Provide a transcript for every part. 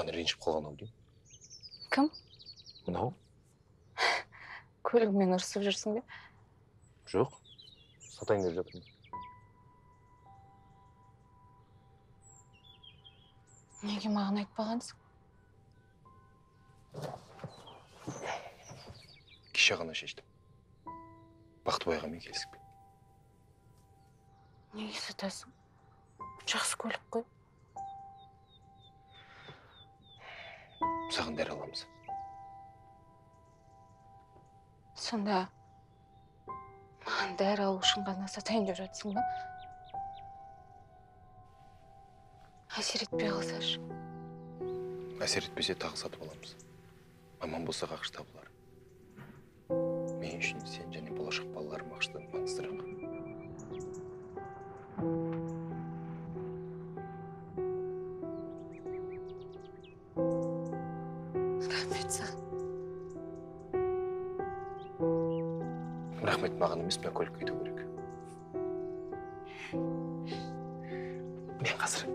маған ренжіп қалған ау деймін. Кім? Мынау? Көлігімен ұрысып жүрсің бе? Жоқ. Сатайын деп жатырмын. Неге маған айтпағансың? Кеше ғана шештім. Бақтыбайға мен келіспеймін. Неге сатасың? Жақсы көлік қой. Саған дәрі аламыз. Сонда маған дәрі алу үшін ғана сатайын деп жатсың ба? Әсер етпей қалсашы. Әсер етпесе тағы сатып аламыз. Аман болса ақш табылар. Мен үшін сен және болашақ балаларым ақштан маңыздырақ. Рахмет саған. Рахмет маған емес, мен көлік кету керек. Мен қазір.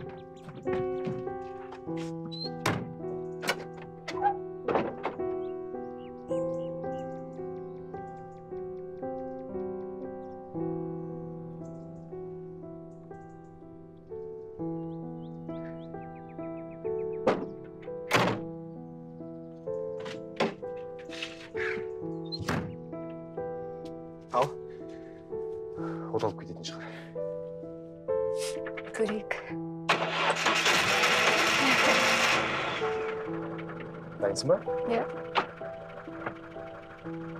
Ал, оталып кететін шығар. Көрейік. Дайынсың ба? Иә.